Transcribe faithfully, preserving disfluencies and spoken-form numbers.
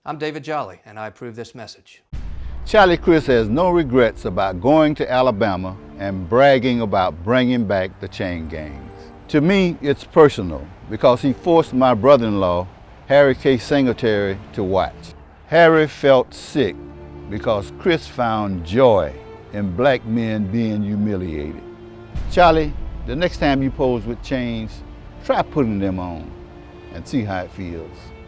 I'm David Jolly, and I approve this message. Charlie Crist has no regrets about going to Alabama and bragging about bringing back the chain gangs. To me, it's personal because he forced my brother-in-law, Harry Singletary, to watch. Harry felt sick because Crist found joy in black men being humiliated. Charlie, the next time you pose with chains, try putting them on and see how it feels.